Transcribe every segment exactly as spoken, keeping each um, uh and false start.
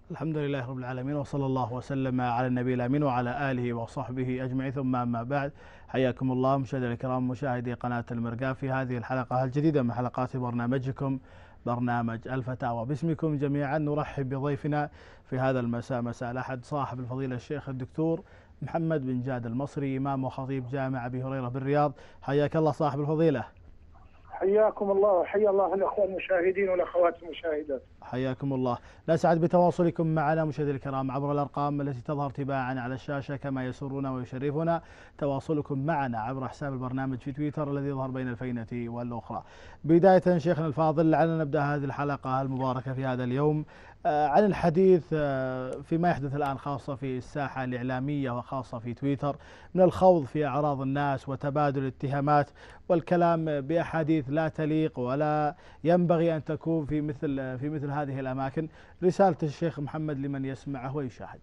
الحمد لله رب العالمين، وصلى الله وسلم على النبي الأمين وعلى آله وصحبه أجمعين، ثم أما بعد. حياكم الله مشاهدينا الكرام، مشاهدي قناة المرقاة في هذه الحلقة الجديدة من حلقات برنامجكم برنامج الفتاوى. باسمكم جميعا نرحب بضيفنا في هذا المساء، مساء الأحد، صاحب الفضيلة الشيخ الدكتور محمد بن جاد المصري، إمام وخطيب جامع أبي هريرة بالرياض. حياك الله صاحب الفضيلة. حياكم الله وحيا الله الأخوة المشاهدين والأخوات المشاهدات. حياكم الله. نسعد بتواصلكم معنا مشاهدينا الكرام عبر الأرقام التي تظهر تباعا على الشاشة، كما يسرنا ويشرفنا تواصلكم معنا عبر حساب البرنامج في تويتر الذي يظهر بين الفينة والأخرى. بداية شيخنا الفاضل، لعلنا نبدأ هذه الحلقة المباركة في هذا اليوم عن الحديث فيما يحدث الآن، خاصة في الساحة الإعلامية وخاصة في تويتر، من الخوض في أعراض الناس وتبادل الاتهامات والكلام بأحاديث لا تليق ولا ينبغي أن تكون في مثل في مثل هذه الأماكن. رسالة الشيخ محمد لمن يسمعه ويشاهده.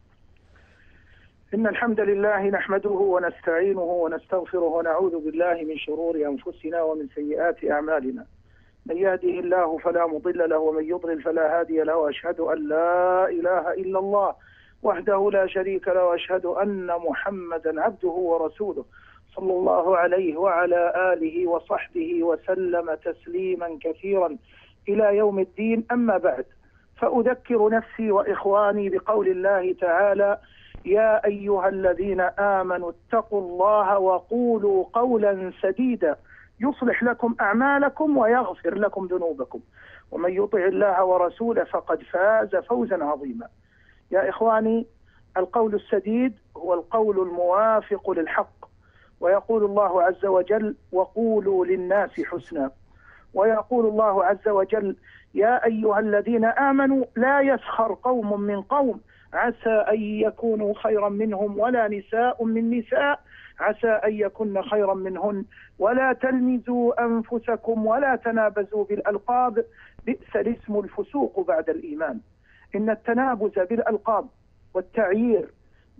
إن الحمد لله نحمده ونستعينه ونستغفره ونعوذ بالله من شرور أنفسنا ومن سيئات أعمالنا. من يهده الله فلا مضل له ومن يضلل فلا هادي له، وأشهد أن لا إله إلا الله وحده لا شريك له، وأشهد أن محمدا عبده ورسوله صلى الله عليه وعلى آله وصحبه وسلم تسليما كثيرا إلى يوم الدين. أما بعد، فأذكر نفسي وإخواني بقول الله تعالى: يا أيها الذين آمنوا اتقوا الله وقولوا قولا سديدا يصلح لكم أعمالكم ويغفر لكم ذنوبكم ومن يطع الله ورسوله فقد فاز فوزا عظيما. يا إخواني، القول السديد هو القول الموافق للحق، ويقول الله عز وجل: وقولوا للناس حسنا. ويقول الله عز وجل: يا أيها الذين آمنوا لا يسخر قوم من قوم عسى أن يكونوا خيرا منهم ولا نساء من نساء عسى أن يكن خيرا منهن ولا تلمزوا أنفسكم ولا تنابزوا بالألقاب بئس الاسم الفسوق بعد الإيمان. إن التنابز بالألقاب والتعيير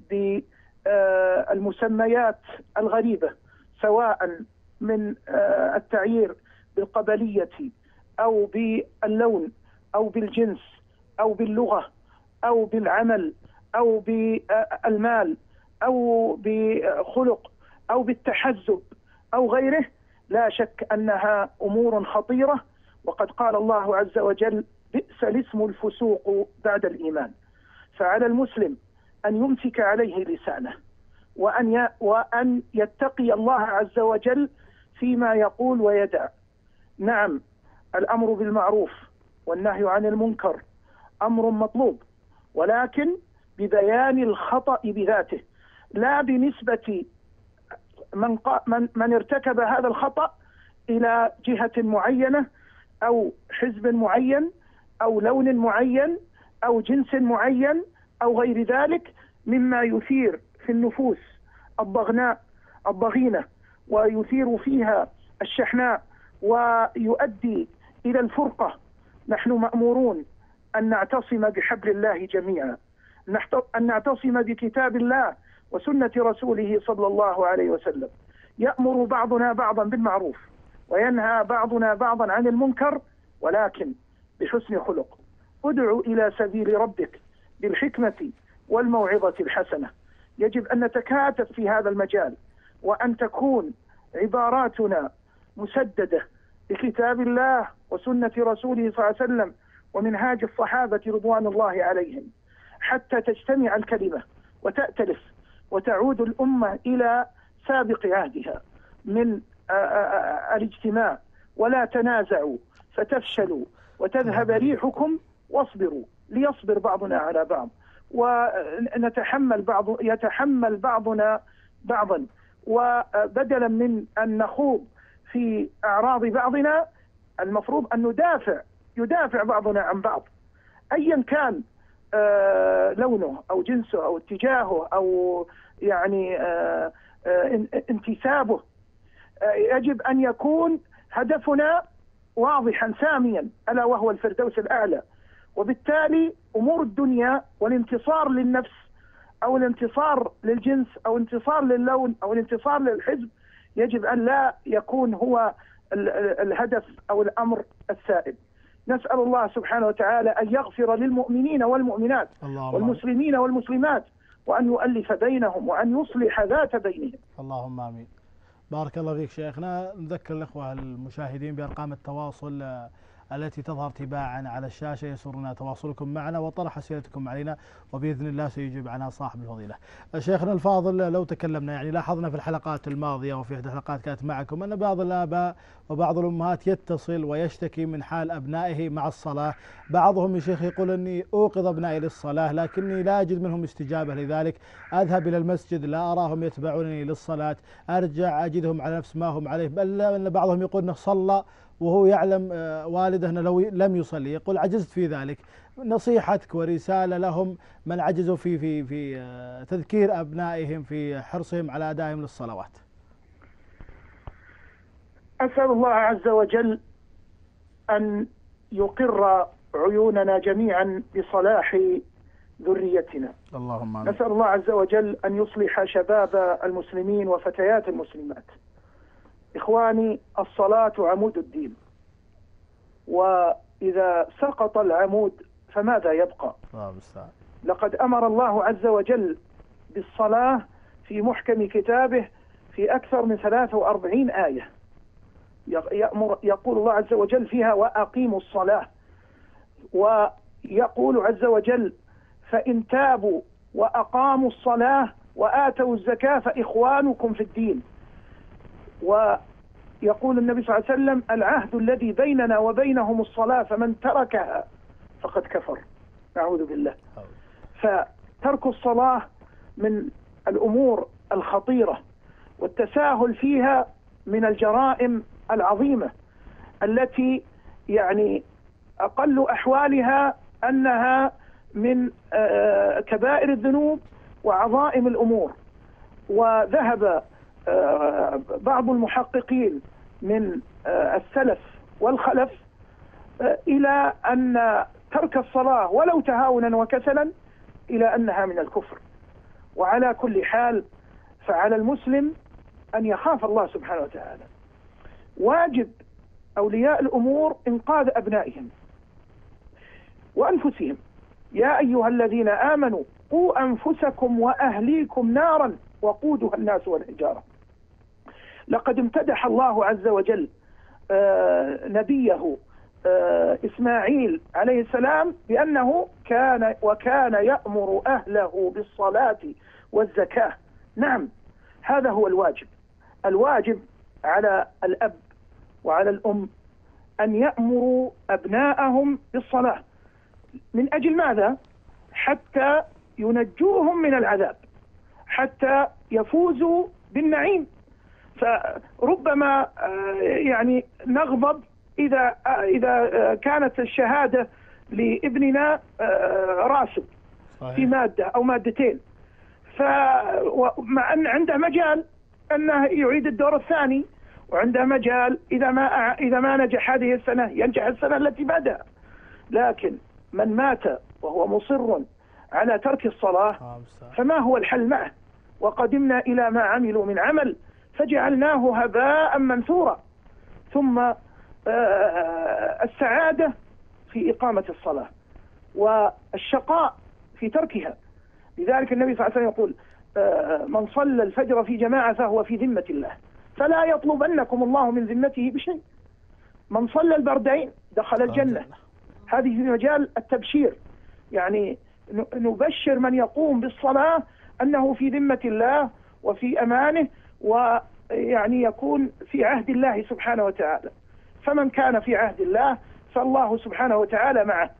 بالمسميات الغريبة، سواء من التعيير بالقبلية أو باللون أو بالجنس أو باللغة أو بالعمل أو بالمال أو بخلق أو بالتحزب أو غيره، لا شك أنها أمور خطيرة. وقد قال الله عز وجل: بئس الاسم الفسوق بعد الإيمان. فعلى المسلم أن يمسك عليه لسانه، وأن وأن يتقي الله عز وجل فيما يقول ويدع. نعم، الأمر بالمعروف والنهي عن المنكر أمر مطلوب، ولكن ببيان الخطأ بذاته، لا بنسبة من, من, من ارتكب هذا الخطأ إلى جهة معينة أو حزب معين أو لون معين أو جنس معين أو غير ذلك مما يثير في النفوس الضغناء الضغينة ويثير فيها الشحناء ويؤدي إلى الفرقة. نحن مأمورون أن نعتصم بحبل الله جميعا، أن نعتصم بكتاب الله وسنة رسوله صلى الله عليه وسلم. يأمر بعضنا بعضا بالمعروف وينهى بعضنا بعضا عن المنكر، ولكن بحسن خلق. ادعو إلى سبيل ربك بالحكمة والموعظة الحسنة. يجب أن نتكاتف في هذا المجال، وأن تكون عباراتنا مسددة بكتاب الله وسنة رسوله صلى الله عليه وسلم ومنهاج الصحابة رضوان الله عليهم، حتى تجتمع الكلمة وتأتلف وتعود الأمة إلى سابق عهدها من الاجتماع. ولا تنازعوا فتفشلوا وتذهب ريحكم واصبروا، ليصبر بعضنا على بعض ونتحمل بعض يتحمل بعضنا بعضا. وبدلا من أن نخوض في أعراض بعضنا، المفروض أن ندافع يدافع بعضنا عن بعض، أيا كان آه لونه أو جنسه أو اتجاهه أو يعني آه آه انتسابه. آه يجب أن يكون هدفنا واضحا ساميا، ألا وهو الفردوس الأعلى. وبالتالي أمور الدنيا والانتصار للنفس أو الانتصار للجنس أو الانتصار للون أو الانتصار للحزب يجب أن لا يكون هو الهدف أو الأمر السائد. نسأل الله سبحانه وتعالى أن يغفر للمؤمنين والمؤمنات والمسلمين والمسلمات، وأن يؤلف بينهم، وأن يصلح ذات بينهم. اللهم آمين. بارك الله فيك شيخنا. نذكر الأخوة المشاهدين بأرقام التواصل التي تظهر تباعا على الشاشة. يسرنا تواصلكم معنا وطرح أسئلتكم علينا، وبإذن الله سيجيب عنها صاحب الفضيلة. شيخنا الفاضل، لو تكلمنا يعني لاحظنا في الحلقات الماضية وفي إحدى الحلقات كانت معكم أن بعض الآباء وبعض الأمهات يتصل ويشتكي من حال أبنائه مع الصلاة. بعضهم يا شيخ يقول أني أوقظ أبنائي للصلاة لكني لا أجد منهم استجابة لذلك، أذهب إلى المسجد لا أراهم يتبعونني للصلاة، أرجع أجدهم على نفس ما هم عليه، بل أن بعضهم يقول أنه صلى وهو يعلم والده أنه لو لم يصلي، يقول عجزت في ذلك. نصيحتك ورسالة لهم من عجزوا في في في تذكير أبنائهم في حرصهم على أدائهم للصلوات. أسأل الله عز وجل أن يقر عيوننا جميعا بصلاح ذريتنا. اللهم آمين. نسأل الله عز وجل أن يصلح شباب المسلمين وفتيات المسلمات. إخواني، الصلاة عمود الدين، وإذا سقط العمود فماذا يبقى؟ لقد أمر الله عز وجل بالصلاة في محكم كتابه في أكثر من ثلاث وأربعين آية، يأمر يقول الله عز وجل فيها وأقيموا الصلاة، ويقول عز وجل فإن تابوا وأقاموا الصلاة وآتوا الزكاة فإخوانكم في الدين. ويقول النبي صلى الله عليه وسلم العهد الذي بيننا وبينهم الصلاة فمن تركها فقد كفر. نعوذ بالله. فترك الصلاة من الأمور الخطيرة، والتساهل فيها من الجرائم العظيمة التي يعني أقل أحوالها أنها من كبائر الذنوب وعظائم الأمور. وذهب بعض المحققين من السلف والخلف إلى أن ترك الصلاة ولو تهاونا وكسلا إلى أنها من الكفر. وعلى كل حال فعلى المسلم أن يخاف الله سبحانه وتعالى. واجب أولياء الأمور إنقاذ أبنائهم وأنفسهم. يا أيها الذين آمنوا قوا أنفسكم وأهليكم نارا وقودها الناس والحجارة. لقد امتدح الله عز وجل آه نبيه آه إسماعيل عليه السلام بأنه كان وكان يأمر أهله بالصلاة والزكاة. نعم، هذا هو الواجب. الواجب على الأب وعلى الأم أن يأمروا أبناءهم بالصلاة. من أجل ماذا؟ حتى ينجوهم من العذاب، حتى يفوزوا بالنعيم. فربما يعني نغضب إذا إذا كانت الشهادة لابننا راسب في مادة أو مادتين، فمع أن عنده مجال أنه يعيد الدور الثاني، وعنده مجال إذا ما إذا ما نجح هذه السنة ينجح السنة التي بعدها. لكن من مات وهو مصر على ترك الصلاة فما هو الحل معه؟ وقدمنا إلى ما عملوا من عمل فجعلناه هباء منثورا. ثم السعادة في إقامة الصلاة والشقاء في تركها. لذلك النبي صلى الله عليه وسلم يقول من صلى الفجر في جماعة فهو في ذمة الله فلا يطلبنكم الله من ذمته بشيء. من صلى البردين دخل الجنة. هذه في مجال التبشير، يعني نبشر من يقوم بالصلاة أنه في ذمة الله وفي أمانه، ويعني يكون في عهد الله سبحانه وتعالى. فمن كان في عهد الله فالله سبحانه وتعالى معه.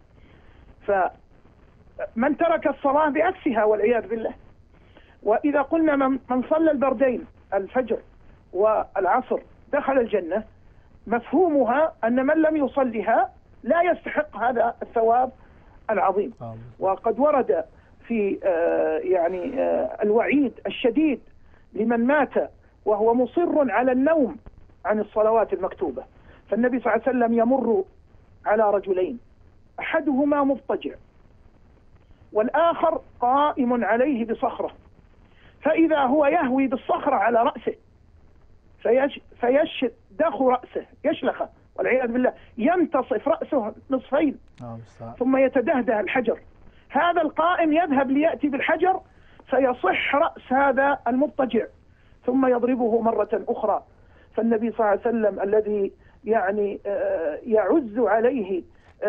فمن ترك الصلاة بعكسها والعياذ بالله. وإذا قلنا من صلى البردين الفجر والعصر دخل الجنة، مفهومها أن من لم يصلها لا يستحق هذا الثواب العظيم. وقد ورد في يعني الوعيد الشديد لمن مات وهو مصر على النوم عن الصلوات المكتوبة. فالنبي صلى الله عليه وسلم يمر على رجلين، أحدهما مضطجع والآخر قائم عليه بصخرة، فإذا هو يهوي بالصخرة على رأسه فيش فيشدخ رأسه يشلخه والعياذ بالله، ينتصف رأسه نصفين ثم يتدهده الحجر. هذا القائم يذهب ليأتي بالحجر فيصح رأس هذا المضطجع ثم يضربه مرة أخرى. فالنبي صلى الله عليه وسلم الذي يعني يعز عليه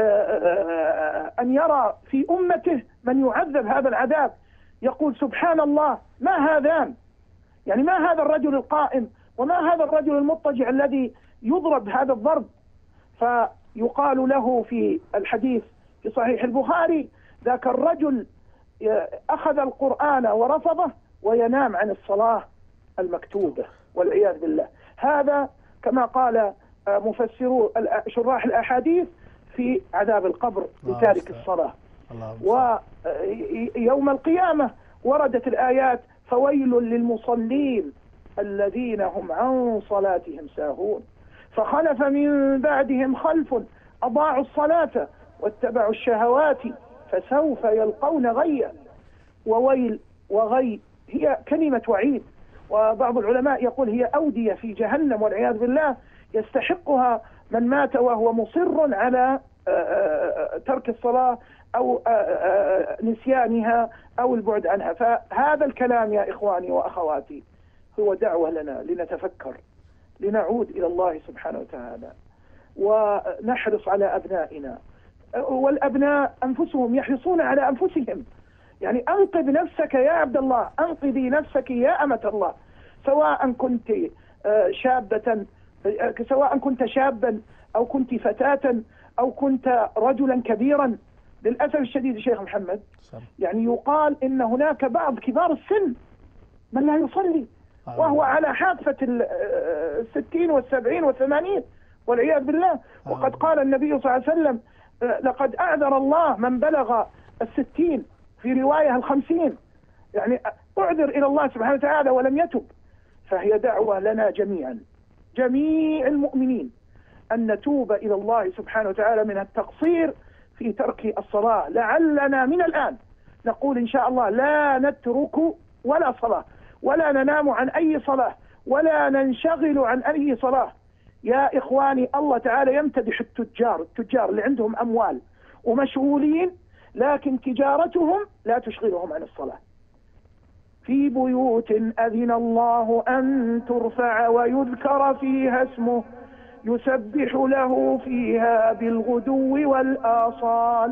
أن يرى في أمته من يعذب هذا العذاب يقول سبحان الله، ما هذان؟ يعني ما هذا الرجل القائم وما هذا الرجل المضطجع الذي يضرب هذا الضرب؟ فيقال له في الحديث في صحيح البخاري ذاك الرجل أخذ القرآن ورفضه وينام عن الصلاة المكتوبة والعياذ بالله. هذا كما قال مفسرو شراح الأحاديث في عذاب القبر لتارك الصلاة. ويوم القيامة وردت الآيات فويل للمصلين الذين هم عن صلاتهم ساهون فخلف من بعدهم خلف أضاعوا الصلاة واتبعوا الشهوات فسوف يلقون غيا. وويل وغي هي كلمة وعيد، وبعض العلماء يقول هي أودية في جهنم والعياذ بالله يستحقها من مات وهو مصر على ترك الصلاة أو نسيانها أو البعد عنها. فهذا الكلام يا إخواني وأخواتي هو دعوة لنا لنتفكر، لنعود إلى الله سبحانه وتعالى ونحرص على أبنائنا، والأبناء أنفسهم يحرصون على أنفسهم. يعني أنقذ نفسك يا عبد الله، أنقذي نفسك يا أمة الله، سواء كنت شابة سواء كنت شابا أو كنت فتاة أو كنت رجلا كبيرا. للأسف الشديد شيخ محمد يعني يقال إن هناك بعض كبار السن من لا يصلي وهو على حافة الستين والسبعين والثمانين والعياذ بالله. وقد قال النبي صلى الله عليه وسلم لقد أعذر الله من بلغ الستين، في رواية الخمسين، يعني أعذر إلى الله سبحانه وتعالى ولم يتب. فهي دعوة لنا جميعا جميع المؤمنين أن نتوب إلى الله سبحانه وتعالى من التقصير في ترك الصلاة. لعلنا من الآن نقول إن شاء الله لا نترك ولا صلاة ولا ننام عن أي صلاة ولا ننشغل عن أي صلاة. يا إخواني الله تعالى يمتدح التجار التجار اللي عندهم أموال ومشغولين لكن تجارتهم لا تشغلهم عن الصلاة. في بيوت أذن الله أن ترفع ويذكر فيها اسمه يسبح له فيها بالغدو والآصال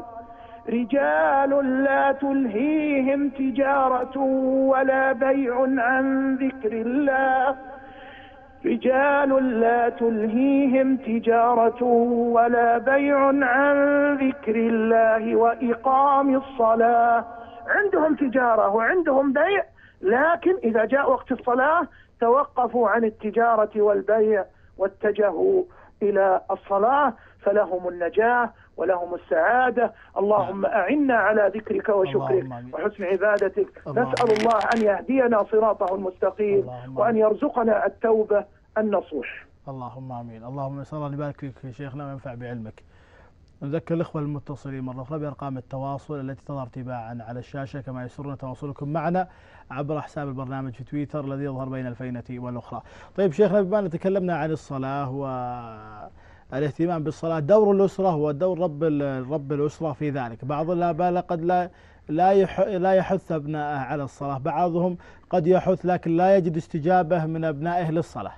رجال لا تلهيهم تجارة ولا بيع عن ذكر الله رجال لا تلهيهم تجارة ولا بيع عن ذكر الله وإقام الصلاة. عندهم تجارة وعندهم بيع، لكن إذا جاء وقت الصلاة توقفوا عن التجارة والبيع واتجهوا إلى الصلاة، فلهم النجاة ولهم السعادة. اللهم أعنا على ذكرك وشكرك وحسن عبادتك. نسأل الله أن يهدينا صراطه المستقيم وأن يرزقنا التوبة النصوح. اللهم آمين. اللهم نسأل الله يبارك فيك يا شيخنا وينفع بعلمك. نذكر الإخوة المتصلين مرة أخرى بأرقام التواصل التي تظهر تباعا على الشاشة، كما يسرنا تواصلكم معنا عبر حساب البرنامج في تويتر الذي يظهر بين الفينة والأخرى. طيب شيخنا، بما أن تكلمنا عن الصلاة والاهتمام بالصلاة، دور الأسرة ودور رب رب الأسرة في ذلك. بعض الآباء قد لا لا لا يحث أبنائه على الصلاة، بعضهم قد يحث لكن لا يجد استجابة من أبنائه للصلاة.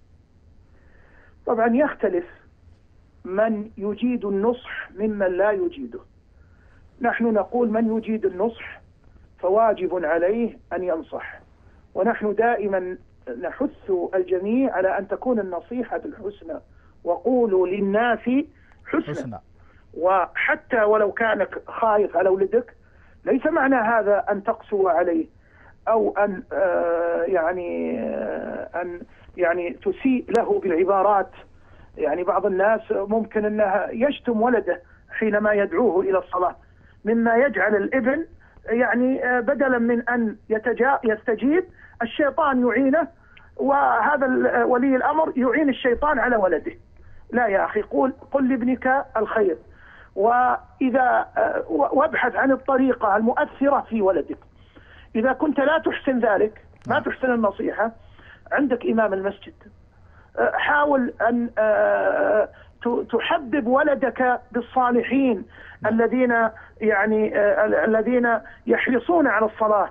طبعا يختلف من يجيد النصح ممن لا يجيده. نحن نقول من يجيد النصح فواجب عليه أن ينصح، ونحن دائما نحث الجميع على أن تكون النصيحة بالحسنى، وقولوا للناس حسنى, حسنى. وحتى ولو كان خايف على ولدك ليس معنى هذا أن تقسو عليه أو أن آه يعني آه أن يعني تسيء له بالعبارات. يعني بعض الناس ممكن أنها يشتم ولده حينما يدعوه إلى الصلاة، مما يجعل الابن يعني بدلا من أن يستجيب الشيطان يعينه، وهذا ولي الأمر يعين الشيطان على ولده. لا يا أخي، قل, قل لابنك الخير، وإذا وابحث عن الطريقة المؤثرة في ولدك. إذا كنت لا تحسن ذلك، ما تحسن النصيحة، عندك إمام المسجد، حاول أن تحبب ولدك بالصالحين الذين يعني آه الذين يحرصون على الصلاة،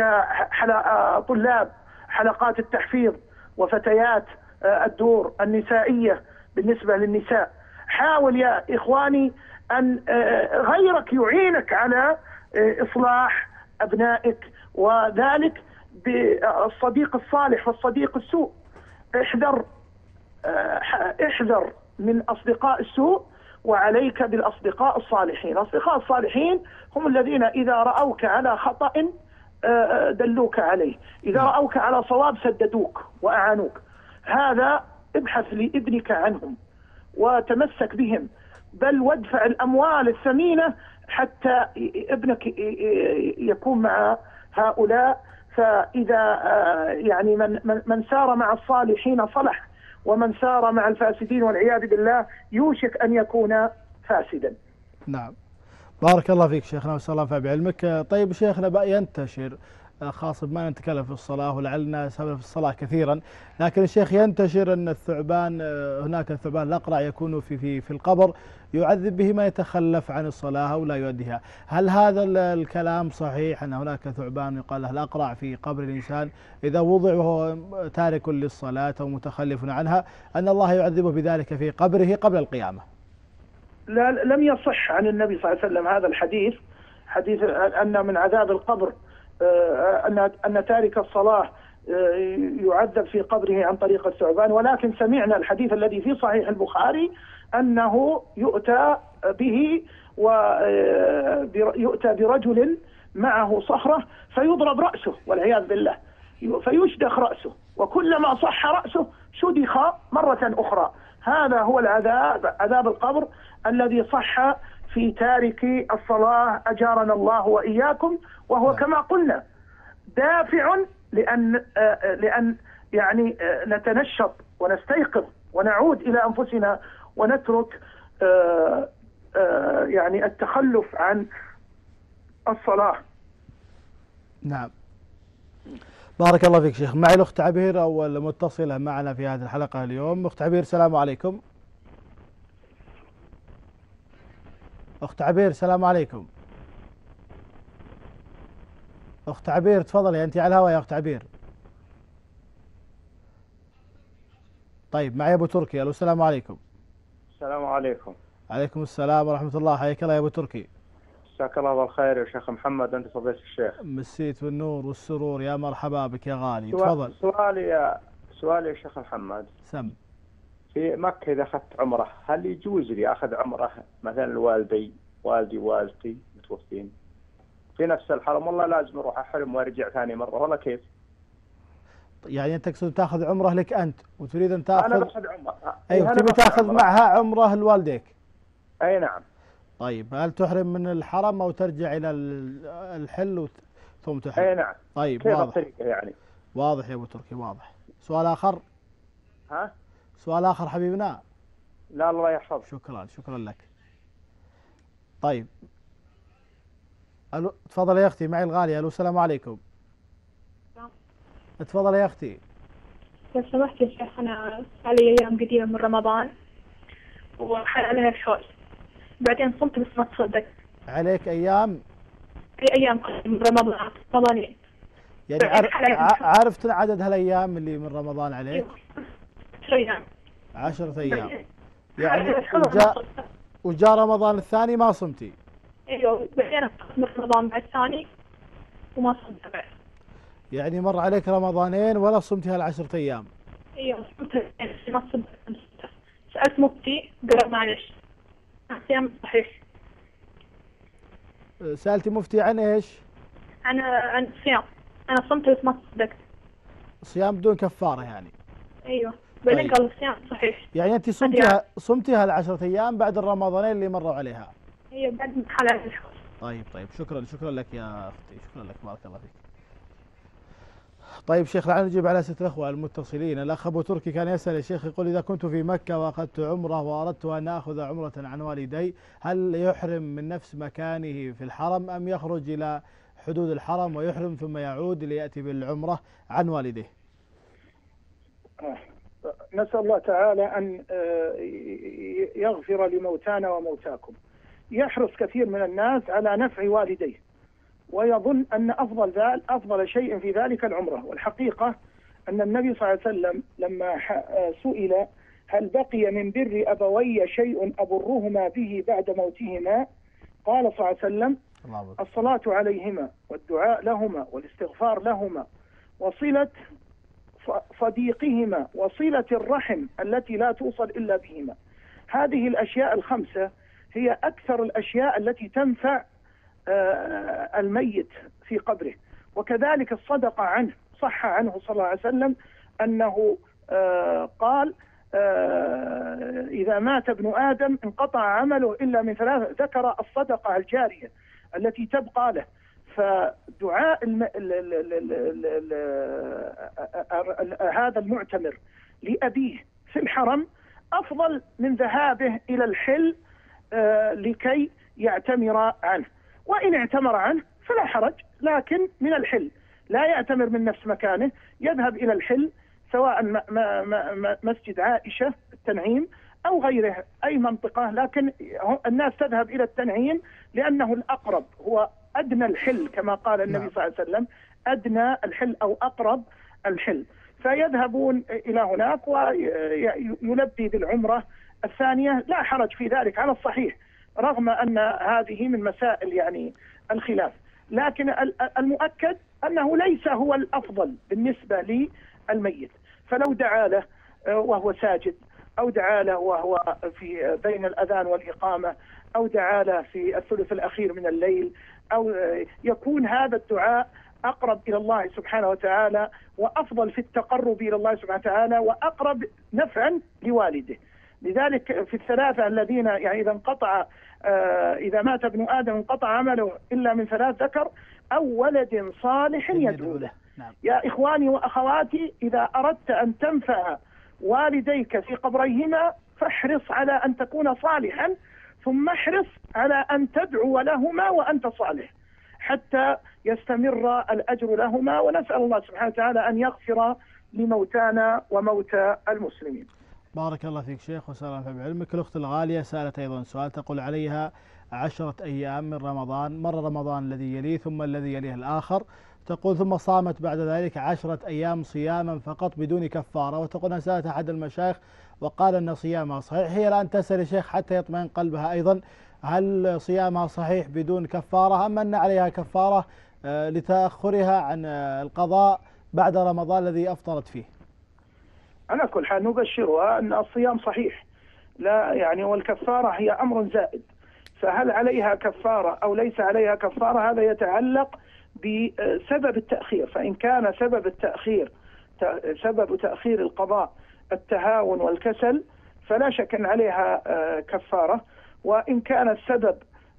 كطلاب حلقات التحفيظ وفتيات آه الدور النسائية. بالنسبة للنساء حاول يا إخواني أن آه غيرك يعينك على آه إصلاح أبنائك، وذلك بالصديق الصالح والصديق السوء. احذر احذر من أصدقاء السوء وعليك بالأصدقاء الصالحين. الأصدقاء الصالحين هم الذين إذا رأوك على خطأ دلوك عليه، إذا رأوك على صواب سددوك وأعانوك. هذا ابحث لابنك عنهم وتمسك بهم، بل وادفع الأموال الثمينة حتى ابنك يكون مع هؤلاء. فإذا يعني من من سار مع الصالحين صلح، ومن سار مع الفاسدين والعياذ بالله يوشك أن يكون فاسدا. نعم، بارك الله فيك شيخنا وسأل الله ينفع بعلمك. طيب شيخنا بقى ينتشر، خاصة بما نتكلم في الصلاة ولعلنا نسولف في الصلاة كثيرا، لكن الشيخ ينتشر أن الثعبان، هناك الثعبان الأقرع يكون في في في القبر يعذب به من يتخلف عن الصلاة أو لا يؤديها. هل هذا الكلام صحيح أن هناك ثعبان يقال له الأقرع في قبر الإنسان إذا وضع وهو تارك للصلاة أو متخلف عنها أن الله يعذبه بذلك في قبره قبل القيامة؟ لا، لم يصح عن النبي صلى الله عليه وسلم هذا الحديث، حديث أن من عذاب القبر أن أن تارك الصلاة يعذب في قبره عن طريق الثعبان، ولكن سمعنا الحديث الذي في صحيح البخاري أنه يؤتى به ويؤتى برجل معه صخرة فيضرب رأسه والعياذ بالله، فيشدخ رأسه، وكلما صح رأسه شدخ مرة أخرى. هذا هو العذاب، عذاب القبر الذي صح في تارك الصلاة أجارنا الله وإياكم، وهو كما قلنا دافع لأن لأن يعني نتنشط ونستيقظ ونعود إلى أنفسنا ونترك يعني التخلف عن الصلاة. نعم، بارك الله فيك شيخ. معي الأخت عبير أول متصلة معنا في هذه الحلقة اليوم. أخت عبير السلام عليكم. أخت عبير السلام عليكم. أخت عبير تفضلي، أنت على الهواء يا أخت عبير. طيب معي أبو تركي. ألو السلام عليكم. السلام عليكم. عليكم السلام ورحمة الله، حياك الله يا أبو تركي. مساك الله بالخير يا شيخ محمد، أنت فضيلة الشيخ. مسيت بالنور والسرور، يا مرحبا بك يا غالي. سؤال تفضل. سؤالي يا سؤالي يا شيخ محمد. سم. في مكة إذا أخذت عمرة هل يجوز لي أخذ عمرة مثلا الوالدي والدي ووالدتي متوفين في نفس الحرم، والله لازم أروح أحرم وأرجع ثاني مرة، والله كيف؟ يعني أنت تقصد تأخذ عمرة لك أنت وتريد أن تأخذ؟ أنا باخذ عمرة. أيوه، تبي تأخذ عمرة معها عمرة لوالديك. أي نعم. طيب هل تحرم من الحرم أو ترجع إلى الحل ثم تحرم؟ أي نعم. طيب كيف واضح. الطريقة يعني؟ واضح يا أبو تركي، واضح. سؤال آخر؟ ها؟ سؤال آخر حبيبنا؟ لا الله يحفظك. شكرا شكرا لك. طيب ألو، تفضل يا أختي معي الغالية. ألو السلام عليكم. تفضل يا أختي. لو سمحت يا شيخ، أنا علي أيام قديمة من رمضان وحل عليها الحول، بعدين صمت بس ما تصدق. عليك أيام؟ أي أيام قديمة من رمضان، رمضانين. يعني عارف عرفت عدد هالأيام اللي من رمضان عليك؟ عشر أيام. عشرة أيام. يعني وجاء وجاء رمضان الثاني ما صمتي؟ ايوه، بعدين من رمضان بعد الثاني وما صمت بعد. يعني مر عليك رمضانين ولا صمتي هالعشرة أيام؟ ايوه صمت ما صمت. سألت مفتي قال معلش الصيام صحيح. سألتي مفتي عن ايش؟ عن عن الصيام. أنا صمت بس ما صدقت. صيام بدون كفارة يعني؟ ايوه، بعدين طيب. قال الصيام صحيح. يعني أنت صمتي صمتي هالعشرة أيام بعد الرمضانين اللي مروا عليها؟ ايوه بعد ما حل على الحول. طيب طيب شكرا شكرا لك يا أختي، شكرا لك، بارك الله فيك. طيب شيخ لعل نجيب على ست الأخوة المتصلين. الأخ أبو تركي كان يسأل يا شيخ، يقول إذا كنت في مكة وأخذت عمرة وأردت أن آخذ عمرة عن والدي، هل يحرم من نفس مكانه في الحرم أم يخرج إلى حدود الحرم ويحرم ثم يعود ليأتي بالعمرة عن والديه؟ نسأل الله تعالى أن يغفر لموتانا وموتاكم. يحرص كثير من الناس على نفع والديه ويظن أن أفضل ذلك أفضل شيء في ذلك العمرة، والحقيقة أن النبي صلى الله عليه وسلم لما سئل هل بقي من بر أبوي شيء أبرهما به بعد موتهما، قال صلى الله عليه وسلم الصلاة عليهما والدعاء لهما والاستغفار لهما وصلة صديقهما وصلة الرحم التي لا توصل إلا بهما. هذه الأشياء الخمسة هي أكثر الأشياء التي تنفع الميت في قبره. وكذلك الصدقة عنه، صح عنه صلى الله عليه وسلم أنه قال إذا مات ابن آدم انقطع عمله إلا من ثلاث، ذكر الصدقة الجارية التي تبقى له. فدعاء الم... ال... ال... ال... ال... ال... هذا المعتمر لأبيه في الحرم أفضل من ذهابه إلى الحل لكي يعتمر عنه. وإن اعتمر عنه فلا حرج، لكن من الحل، لا يعتمر من نفس مكانه، يذهب إلى الحل سواء م... م... م... مسجد عائشة التنعيم أو غيره أي منطقة، لكن الناس تذهب إلى التنعيم لأنه الأقرب، هو أدنى الحل كما قال النبي نعم. صلى الله عليه وسلم أدنى الحل أو أقرب الحل، فيذهبون إلى هناك ويلبي بالعمرة الثانية، لا حرج في ذلك على الصحيح، رغم أن هذه من مسائل يعني الخلاف، لكن المؤكد أنه ليس هو الأفضل بالنسبة للميت. فلو دعا له وهو ساجد، أو دعا له وهو في بين الأذان والإقامة، أو دعا له في الثلث الأخير من الليل، أو يكون هذا الدعاء أقرب إلى الله سبحانه وتعالى وأفضل في التقرب إلى الله سبحانه وتعالى وأقرب نفعا لوالده. لذلك في الثلاثة الذين يعني إذا انقطع آه إذا مات ابن آدم انقطع عمله إلا من ثلاث، ذكر أو ولد صالح يدعو له. نعم. يا إخواني وأخواتي، إذا أردت أن تنفع والديك في قبريهما فاحرص على أن تكون صالحا، ثم احرص على أن تدعو لهما وأنت صالح حتى يستمر الأجر لهما. ونسأل الله سبحانه وتعالى أن يغفر لموتانا وموتى المسلمين. بارك الله فيك شيخ وسأل الله بعلمك. الأخت الغالية سألت أيضا سؤال، تقول عليها عشرة أيام من رمضان، مر رمضان الذي يليه ثم الذي يليه الآخر، تقول ثم صامت بعد ذلك عشرة أيام صياما فقط بدون كفارة، وتقول أن سألت أحد المشايخ وقال أن صيامها صحيح. هي الآن تسأل الشيخ حتى يطمئن قلبها أيضا، هل صيامها صحيح بدون كفارة أم أن عليها كفارة لتأخرها عن القضاء بعد رمضان الذي أفطرت فيه؟ على كل حال نبشرها أن الصيام صحيح، لا يعني، والكفارة هي أمر زائد، فهل عليها كفارة أو ليس عليها كفارة هذا يتعلق بسبب التأخير. فإن كان سبب التأخير سبب تأخير القضاء التهاون والكسل فلا شك أن عليها كفارة، وإن كان السبب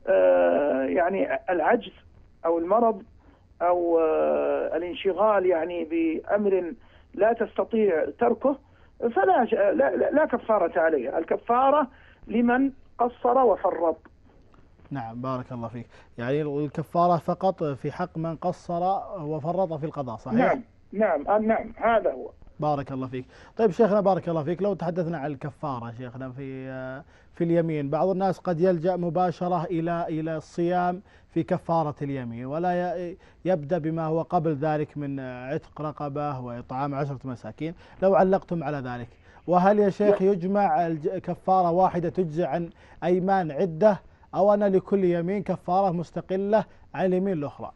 يعني العجز أو المرض أو الانشغال يعني بأمر لا تستطيع تركه فلا لا, لا كفارة عليها، الكفارة لمن قصر وفرط. نعم بارك الله فيك، يعني الكفارة فقط في حق من قصر وفرط في القضاء، صحيح؟ نعم نعم نعم هذا هو. بارك الله فيك. طيب شيخنا بارك الله فيك، لو تحدثنا عن الكفارة شيخنا في في اليمين، بعض الناس قد يلجأ مباشرة إلى إلى الصيام في كفارة اليمين ولا يبدأ بما هو قبل ذلك من عتق رقبة وإطعام عشرة مساكين، لو علقتم على ذلك، وهل يا شيخ يجمع كفارة واحدة تجزي عن أيمان عدة أو أن لكل يمين كفارة مستقلة عن اليمين الأخرى؟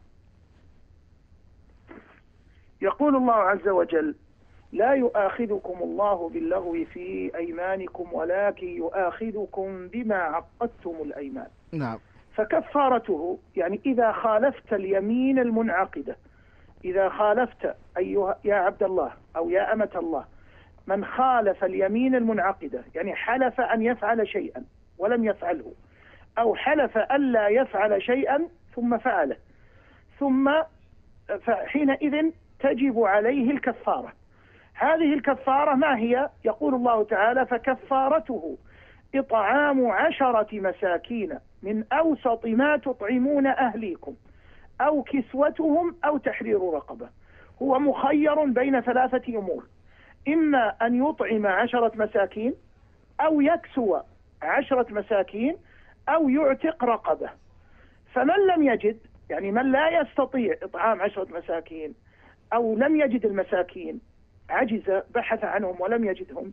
يقول الله عز وجل: لا يؤاخذكم الله باللغو في أيمانكم ولكن يؤاخذكم بما عقدتم الأيمان. نعم. فكفارته يعني إذا خالفت اليمين المنعقدة، إذا خالفت أيها يا عبد الله أو يا أمة الله، من خالف اليمين المنعقدة يعني حلف أن يفعل شيئا ولم يفعله، أو حلف ألا يفعل شيئا ثم فعله، ثم فحينئذ تجب عليه الكفارة. هذه الكفارة ما هي؟ يقول الله تعالى: فكفارته إطعام عشرة مساكين من أوسط ما تطعمون أهليكم أو كسوتهم أو تحرير رقبة. هو مخير بين ثلاثة أمور: إما أن يطعم عشرة مساكين أو يكسو عشرة مساكين أو يعتق رقبة. فمن لم يجد، يعني من لا يستطيع إطعام عشرة مساكين أو لم يجد المساكين، عجز، بحث عنهم ولم يجدهم،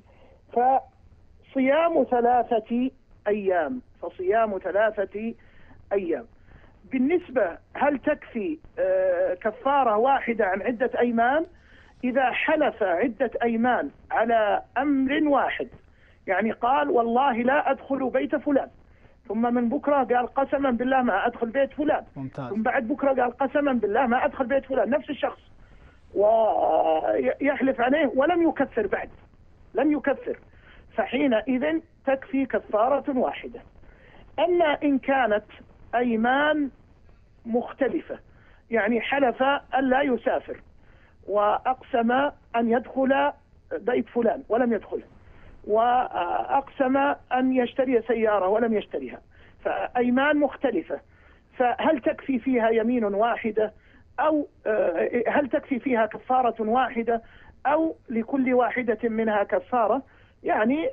فصيام ثلاثة أيام فصيام ثلاثة أيام. بالنسبة هل تكفي كفارة واحدة عن عدة أيمان؟ إذا حلف عدة أيمان على أمر واحد، يعني قال والله لا أدخل بيت فلان، ثم من بكرة قال قسما بالله ما أدخل بيت فلان، ممتاز. ثم بعد بكرة قال قسما بالله ما أدخل بيت فلان، نفس الشخص، ويحلف عليه ولم يكفر بعد، لم يكفر، فحينئذ تكفي كفارة واحدة. أما إن كانت أيمان مختلفة، يعني حلف أن لا يسافر وأقسم أن يدخل بيت فلان ولم يدخله، وأقسم أن يشتري سيارة ولم يشتريها، فأيمان مختلفة، فهل تكفي فيها يمين واحدة أو هل تكفي فيها كفارة واحدة أو لكل واحدة منها كفارة؟ يعني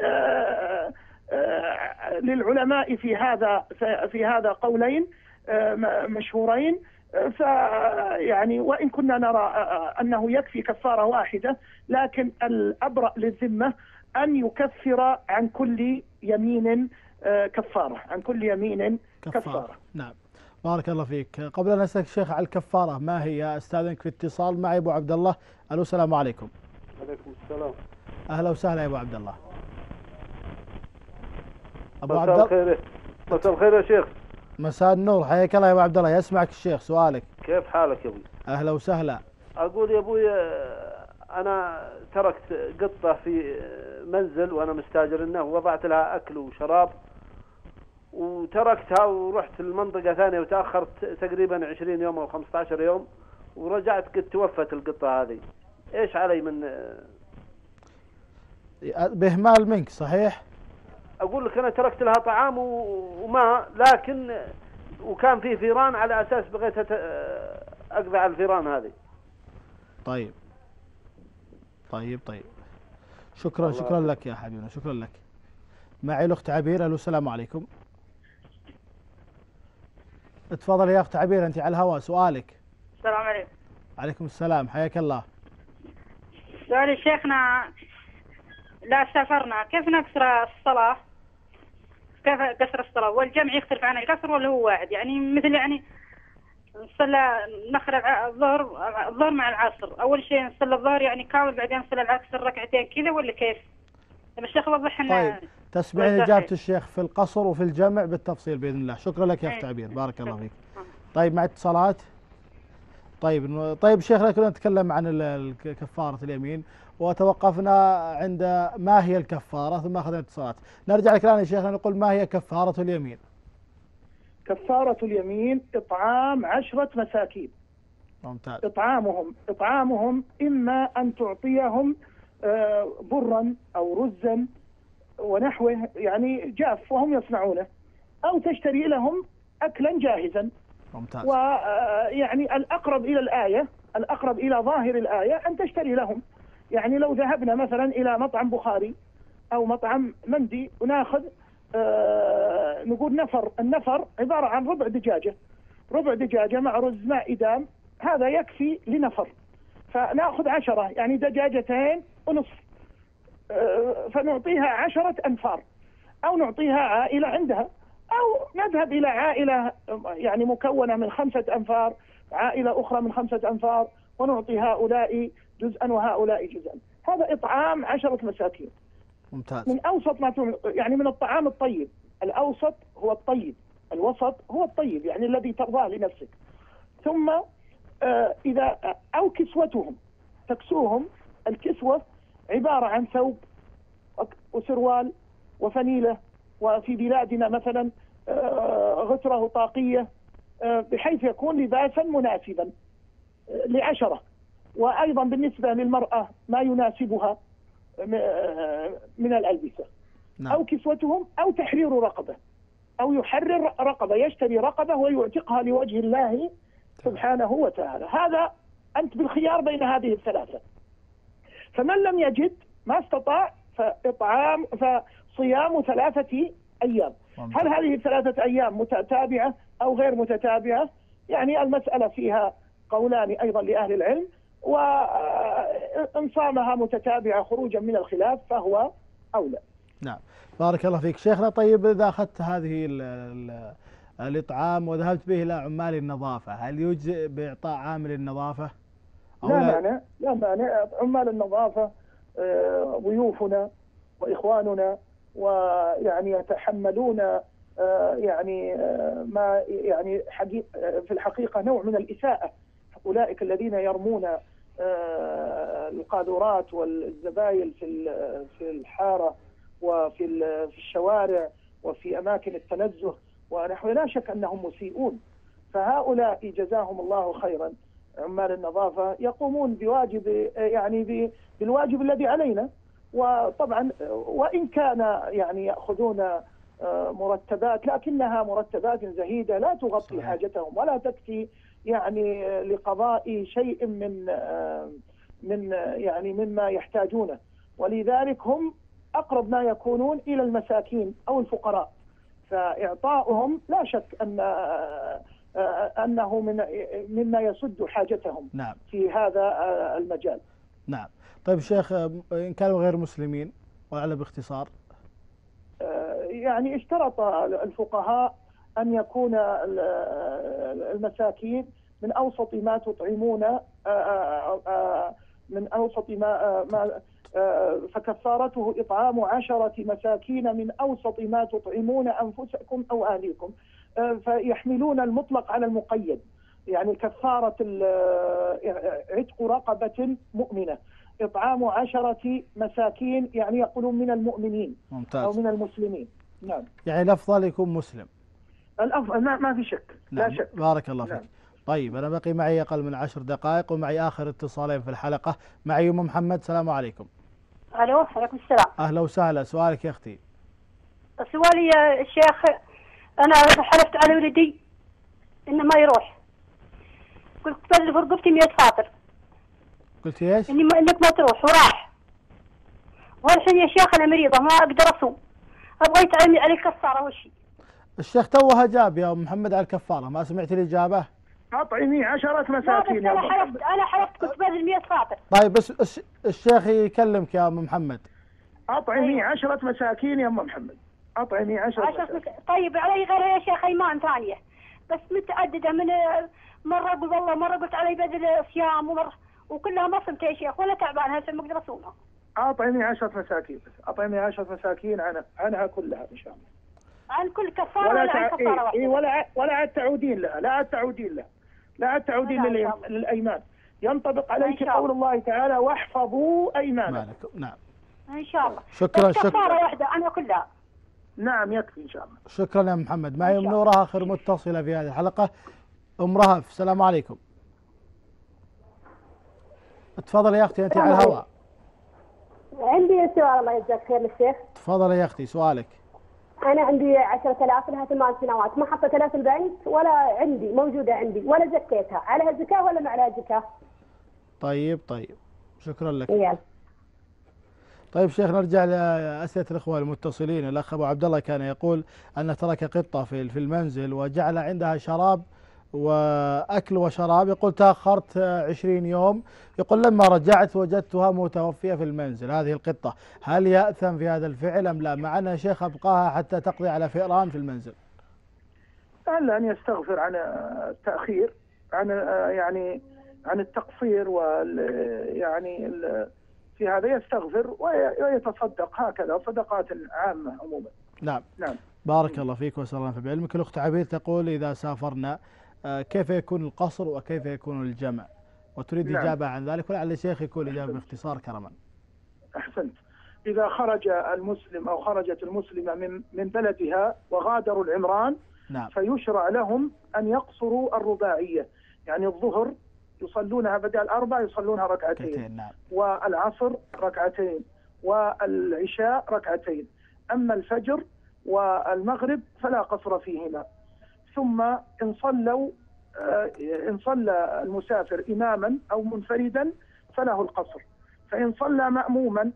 للعلماء في هذا في هذا قولين مشهورين، فيعني وإن كنا نرى أنه يكفي كفارة واحدة، لكن الأبرأ للذمة أن يكفر عن كل يمين كفارة، عن كل يمين كفارة, كفارة. نعم، بارك الله فيك. قبل أن أسألك شيخ على الكفارة ما هي، أستاذنك في اتصال معي أبو عبد الله. ألو، السلام عليكم. عليكم السلام. أهلا وسهلا يا أبو عبد الله. أبو عبد الله. مساء الخير. مساء الخير يا شيخ. مساء النور، حياك الله يا أبو عبد الله، يسمعك الشيخ، سؤالك. كيف حالك يا أبوي؟ أهلا وسهلا. أقول يا أبوي أنا تركت قطة في منزل وأنا مستاجر لنا، ووضعت لها أكل وشراب، وتركتها ورحت المنطقة ثانية وتأخرت تقريبا عشرين يوم أو خمسة عشر يوم، ورجعت قد توفت القطة هذه. إيش علي من بإهمال منك؟ صحيح. أقول لك أنا تركت لها طعام وماء، لكن وكان فيه فيران، على أساس بغيت أقضي على الفيران هذه. طيب طيب طيب شكرا شكرا لك يا حبيبنا، شكرا لك. معي الأخت عبير. ألو، السلام عليكم. اتفضل يا أخت عبير، أنت على الهواء، سؤالك. السلام عليكم. عليكم السلام، حياك الله. سؤالي شيخنا، لا سافرنا كيف نكسر الصلاة؟ كيف كسر الصلاة؟ والجمع يختلف عن الكسر ولا هو واحد؟ يعني مثل يعني نصلي نخرج الظهر الظهر مع العصر، أول شيء نصلي الظهر يعني كامل، بعدين نصلي العصر ركعتين كذا، ولا كيف؟ الشيخ وضح لنا. طيب، تسمعين إجابة الشيخ في القصر وفي الجمع بالتفصيل بإذن الله. شكرا لك يا أخت عبير، بارك الله فيك. طيب، مع اتصالات. طيب طيب شيخنا، كنا نتكلم عن كفارة اليمين وتوقفنا عند ما هي الكفارة، ثم أخذنا اتصالات. نرجع لك الآن يا شيخنا، نقول ما هي كفارة اليمين؟ كفارة اليمين إطعام عشرة مساكين. ممتاز. إطعامهم إطعامهم إما أن تعطيهم برا أو رزا ونحوه، يعني جاف وهم يصنعونه، أو تشتري لهم أكلا جاهزا. ممتاز. ويعني الأقرب إلى الآية، الأقرب إلى ظاهر الآية أن تشتري لهم. يعني لو ذهبنا مثلا إلى مطعم بخاري أو مطعم مندي وناخذ آه نقول نفر، النفر عبارة عن ربع دجاجة، ربع دجاجة مع رز مع إدام، هذا يكفي لنفر، فناخذ عشرة يعني دجاجتين ونصف، آه فنعطيها عشرة أنفار، أو نعطيها عائلة عندها، أو نذهب إلى عائلة يعني مكونة من خمسة أنفار، عائلة أخرى من خمسة أنفار، ونعطي هؤلاء جزءا وهؤلاء جزءا. هذا إطعام عشرة مساكين. ممتاز. من أوسط ما يعني من الطعام الطيب، الأوسط هو الطيب، الوسط هو الطيب يعني الذي ترضاه لنفسك. ثم آه إذا أو كسوتهم، تكسوهم. الكسوة عبارة عن ثوب وسروال وفنيلة، وفي بلادنا مثلا آه غترة طاقية، آه بحيث يكون لباسا مناسبا آه لعشرة. وأيضا بالنسبة للمرأة ما يناسبها من الألبسة. نعم. أو كسوتهم أو تحرير رقبة، أو يحرر رقبة، يشتري رقبة ويعتقها لوجه الله سبحانه وتعالى. هذا أنت بالخيار بين هذه الثلاثة. فمن لم يجد ما استطاع فإطعام فصيام ثلاثة أيام. هل هذه الثلاثة أيام متتابعة أو غير متتابعة؟ يعني المسألة فيها قولان أيضا لأهل العلم، وإن صامها متتابعة خروجا من الخلاف فهو أولى. نعم بارك الله فيك شيخنا. طيب إذا أخذت هذه ال ال الإطعام وذهبت به إلى عمال النظافة، هل يجزئ بإعطاء عامل النظافة؟ لا مانع، لا مانع. عمال النظافة ضيوفنا وإخواننا، ويعني يتحملون يعني ما يعني في الحقيقة نوع من الإساءة. أولئك الذين يرمون القاذورات والزبايل في في الحارة وفي في الشوارع وفي أماكن التنزه ونحو، لا شك أنهم مسيئون. فهؤلاء جزاهم الله خيرا عمال النظافة يقومون بواجب يعني بالواجب الذي علينا. وطبعا وإن كان يعني يأخذون مرتبات، لكنها مرتبات زهيدة لا تغطي حاجتهم ولا تكفي يعني لقضاء شيء من من يعني مما يحتاجونه، ولذلك هم أقرب ما يكونون إلى المساكين أو الفقراء، فإعطاؤهم لا شك أن أنه من مما يسد حاجتهم. نعم. في هذا المجال. نعم. طيب شيخ، إن كانوا غير مسلمين وعلى باختصار؟ يعني اشترط الفقهاء أن يكون المساكين من أوسط ما تطعمون، من أوسط ما ما فكفارته إطعام عشرة مساكين من أوسط ما تطعمون أنفسكم أو أهليكم، فيحملون المطلق على المقيد. يعني كفارة عتق رقبة مؤمنة، إطعام عشرة مساكين، يعني يقولون من المؤمنين. ممتاز. أو من المسلمين. نعم. يعني الأفضل يكون مسلم. الأفضل ما, ما في شك. نعم. لا شك. بارك الله فيك. نعم. طيب أنا بقي معي أقل من عشر دقائق ومعي آخر اتصالين في الحلقة. معي أم محمد. السلام عليكم. ألو. عليكم السلام. أهلا وسهلا. سؤالك يا أختي. سؤالي يا شيخ، أنا حلفت على ولدي إنه ما يروح، قلت بلغ رقبتي مئة فاطر. قلت ايش؟ إني ما إنك ما تروح وراح، والحين يا شيخ أنا مريضة ما أقدر أصوم، أبغى يتعلمي علي كفارة وشي. الشيخ توه جاب يا أم محمد على الكفارة، ما سمعت الإجابة؟ أطعمي عشرة مساكين يا أنا حلفت أنا حلفت كنت بذل مئة فاطر. طيب بس الشيخ يكلمك يا أم محمد. أطعمي عشرة مساكين يا أم محمد، أطعمي عشرة, عشرة مساكين. طيب علي غيرها يا شيخ أيمان ثانية بس متعددة، من مرة أقول والله، مرة قلت علي بذل صيام، ومرة وكلها ما صمت يا شيخ ولا تعبان هسه ما أقدر أصومها. أطعمي عشرة مساكين بس، أطعمي عشرة مساكين عنها عنها كلها إن شاء الله. عن كل كفارة ولا, ولا عن كفارة واحدة؟ إيه ولا ولا عاد تعودين لها، لا عاد تعودين لها، لا عاد تعودين للأيمان. ينطبق عليك قول الله تعالى واحفظوا أيمانكم. نعم. إن شاء الله. شكرا. شكرا. كفارة واحدة عنها كلها. نعم يكفي إن شاء الله. شكرا يا محمد. معي أم نورة آخر متصلة في هذه الحلقة. أم رهف. السلام عليكم. تفضل يا أختي، أنت على الهواء. عندي سؤال الله يجزاك خير للشيخ. تفضل يا أختي سؤالك. أنا عندي عشرة آلاف لها ثمان سنوات، ما حطيت لها في البنك ولا عندي موجودة عندي ولا زكيتها، عليها زكاة ولا ما عليها زكاة؟ طيب طيب شكرا لك. يلا. طيب شيخ، نرجع لأسئلة الإخوة المتصلين. الأخ أبو عبد الله كان يقول أن ترك قطة في في المنزل وجعل عندها شراب وأكل وشراب، يقول تأخرت عشرين يوم، يقول لما رجعت وجدتها متوفية في المنزل هذه القطة، هل يأثم في هذا الفعل أم لا؟ مع أن يا شيخ أبقاها حتى تقضي على فئران في المنزل. ألا أن يستغفر عن التأخير، عن يعني عن التقصير، وال يعني ال في هذا يستغفر ويتصدق، هكذا صدقات عامة عموما. نعم. نعم. بارك الله فيك وأسأل الله بعلمك. الأخت عبير تقول إذا سافرنا كيف يكون القصر وكيف يكون الجمع، وتريد نعم. إجابة عن ذلك، ولعل الشيخ يكون إجابة باختصار كرما. أحسنت. إذا خرج المسلم أو خرجت المسلمة من من بلدها وغادروا العمران، نعم. فيشرع لهم أن يقصروا الرباعية، يعني الظهر يصلونها بدل الأربع يصلونها ركعتين، نعم. والعصر ركعتين، والعشاء ركعتين، أما الفجر والمغرب فلا قصر فيهما. ثم إن صلوا إن صلى المسافر إماما أو منفردا فله القصر، فإن صلى مأموما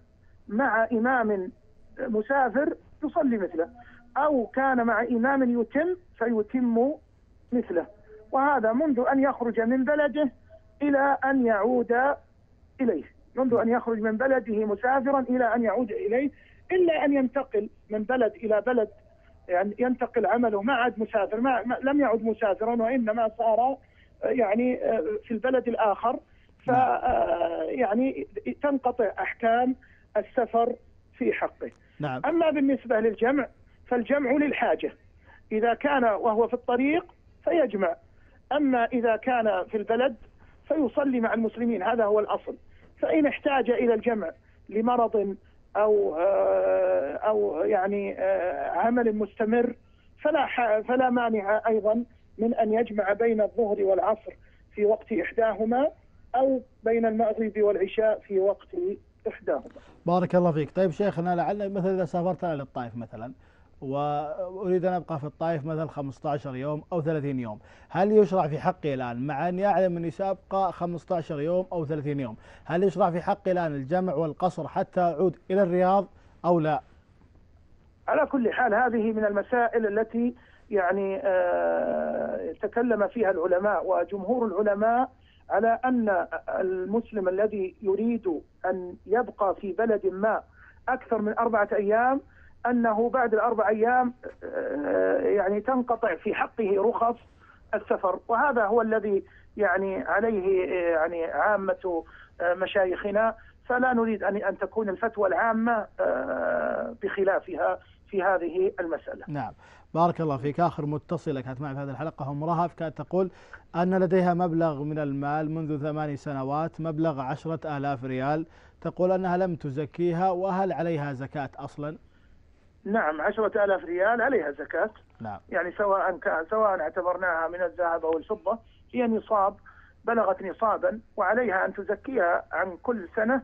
مع إمام مسافر يصلي مثله، أو كان مع إمام يتم فيتم مثله، وهذا منذ أن يخرج من بلده إلى أن يعود إليه، منذ أن يخرج من بلده مسافرا إلى أن يعود إليه، إلا أن ينتقل من بلد إلى بلد، يعني ينتقل عمله ما عاد مسافر، ما ما لم يعد مسافرا وإنما صار يعني في البلد الآخر، ف يعني تنقطع أحكام السفر في حقه. نعم. أما بالنسبة للجمع فالجمع للحاجة، إذا كان وهو في الطريق فيجمع، أما إذا كان في البلد فيصلي مع المسلمين، هذا هو الأصل. فإن احتاج إلى الجمع لمرض أو أو يعني عمل مستمر فلا فلا مانع أيضا من أن يجمع بين الظهر والعصر في وقت إحداهما، أو بين المغرب والعشاء في وقت إحداهما. بارك الله فيك. طيب شيخنا، لعل مثلا إذا سافرت أنا للطائف مثلا وأريد أن أبقى في الطائف مثلا خمسة عشر يوم أو ثلاثين يوم، هل يشرع في حقي الآن مع أني أعلم أني سأبقى خمسة عشر يوم أو ثلاثين يوم، هل يشرع في حقي الآن الجمع والقصر حتى أعود إلى الرياض أو لا؟ على كل حال هذه من المسائل التي يعني آه تكلم فيها العلماء، وجمهور العلماء على أن المسلم الذي يريد أن يبقى في بلد ما أكثر من أربعة أيام أنه بعد الأربع أيام يعني تنقطع في حقه رخص السفر، وهذا هو الذي يعني عليه يعني عامة مشايخنا، فلا نريد أن أن تكون الفتوى العامة بخلافها في هذه المسألة. نعم. بارك الله فيك. آخر متصلة كانت معي في هذه الحلقة أم رهف، كانت تقول أن لديها مبلغ من المال منذ ثماني سنوات، مبلغ عشرة آلاف ريال، تقول أنها لم تزكيها، وهل عليها زكاة أصلا؟ نعم، عشرة آلاف ريال عليها زكاة. نعم. يعني سواء كان سواء اعتبرناها من الذهب أو الفضة، هي نصاب، بلغت نصابا، وعليها أن تزكيها عن كل سنة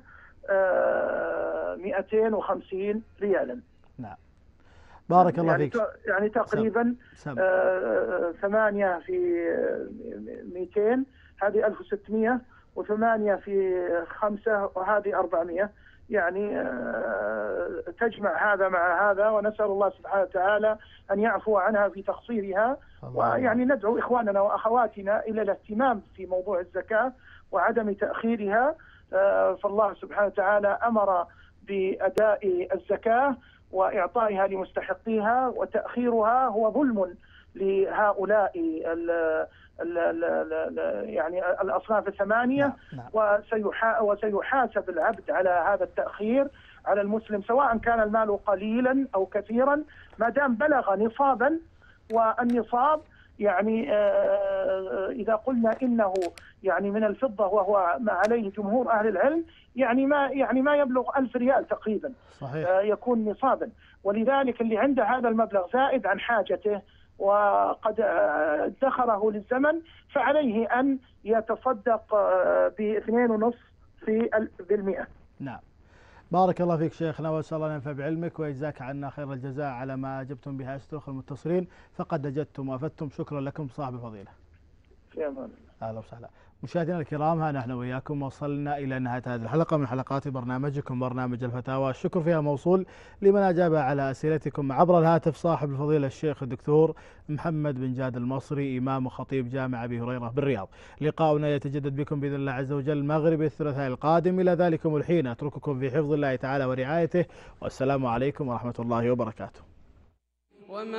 مئتين وخمسين ريالا. نعم. بارك الله يعني فيك. يعني تقريبا سم. سم. آه ثمانية في مئتين، هذه ألف وستمئة، وثمانية في خمسة وهذه أربعمئة، يعني آه تجمع هذا مع هذا، ونسأل الله سبحانه وتعالى أن يعفو عنها في تقصيرها. ويعني ندعو إخواننا وأخواتنا إلى الاهتمام في موضوع الزكاة وعدم تأخيرها، آه فالله سبحانه وتعالى أمر بأداء الزكاة وإعطائها لمستحقيها، وتأخيرها هو ظلم لهؤلاء ال ال ال ال يعني الأصناف الثمانية. وسيحا وسيحاسب العبد على هذا التأخير على المسلم، سواء كان المال قليلا أو كثيرا، ما دام بلغ نصابا. والنصاب يعني إذا قلنا إنه يعني من الفضة، وهو ما عليه جمهور أهل العلم، يعني ما يعني ما يبلغ ألف ريال تقريبا. صحيح. يكون نصابا، ولذلك اللي عنده هذا المبلغ زائد عن حاجته وقد ادخره للزمن، فعليه أن يتصدق باثنين ونصف في بالمئة. نعم. بارك الله فيك شيخنا، واسال الله ان ينفع بعلمك ويجزاك عنا خير الجزاء على ما اجبتم بها أشترك المتصلين، فقد اجدتم وافدتم. شكرا لكم صاحب الفضيله. في امان الله. اهلا وسهلا. مشاهدينا الكرام، ها نحن وياكم وصلنا الى نهايه هذه الحلقه من حلقات برنامجكم برنامج الفتاوى. الشكر فيها موصول لمن اجاب على اسئلتكم عبر الهاتف، صاحب الفضيله الشيخ الدكتور محمد بن جاد المصري، امام وخطيب جامع ابي هريره بالرياض. لقاؤنا يتجدد بكم باذن الله عز وجل مغرب الثلاثاء القادم. الى ذلكم الحين اترككم في حفظ الله تعالى ورعايته، والسلام عليكم ورحمه الله وبركاته.